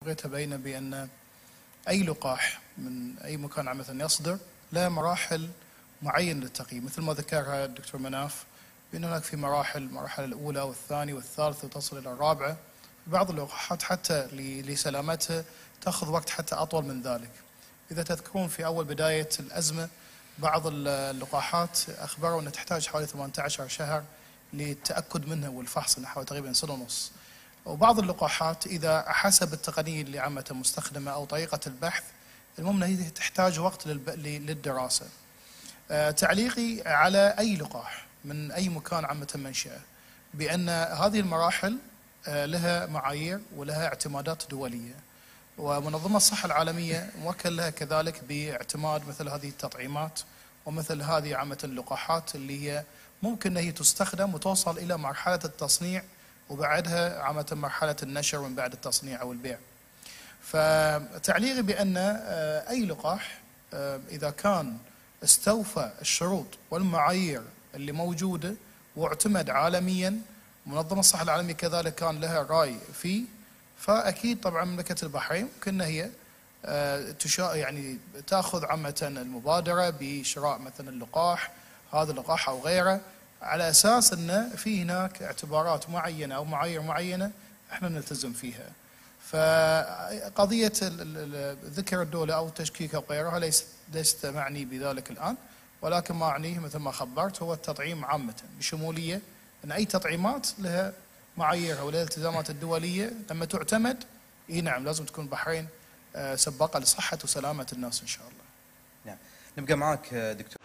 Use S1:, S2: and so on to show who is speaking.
S1: بغيت أبين بأن أي لقاح من أي مكان عامة يصدر له مراحل معينة للتقييم، مثل ما ذكرها الدكتور مناف بأن هناك في المرحلة الأولى والثانية والثالثة وتصل إلى الرابعة. بعض اللقاحات حتى لسلامتها تأخذ وقت حتى أطول من ذلك. إذا تذكرون في أول بداية الأزمة بعض اللقاحات أخبروا أنها تحتاج حوالي 18 شهر للتأكد منها والفحص، نحو تقريبا سنة ونص. وبعض اللقاحات إذا حسب التقنية اللي عامة مستخدمة أو طريقة البحث، المهم هي تحتاج وقت للدراسة. تعليقي على أي لقاح من أي مكان عامة منشأه بأن هذه المراحل لها معايير ولها اعتمادات دولية، ومنظمة الصحة العالمية موكل لها كذلك باعتماد مثل هذه التطعيمات ومثل هذه عامة اللقاحات اللي هي ممكن هي تستخدم وتوصل إلى مرحلة التصنيع وبعدها عامة مرحلة النشر من بعد التصنيع أو البيع. فتعليقي بأن أي لقاح إذا كان استوفى الشروط والمعايير اللي موجودة واعتمد عالميا، منظمة الصحة العالمية كذلك كان لها رأي فيه، فأكيد طبعا مملكة البحرين ممكن هي يعني تأخذ عامة المبادرة بشراء مثلا اللقاح، هذا اللقاح أو غيره، على أساس أن في هناك اعتبارات معينة أو معايير معينة احنا نلتزم فيها. فقضية ذكر الدولة أو تشكيك أو غيرها ليست معني بذلك الآن، ولكن ما أعنيه مثل ما خبرت هو التطعيم عامة بشمولية، أن أي تطعيمات لها معاييرها ولها الالتزامات الدولية لما تعتمد. نعم لازم تكون البحرين سباقة لصحة وسلامة الناس إن شاء الله.
S2: نعم، نبقى معك دكتور.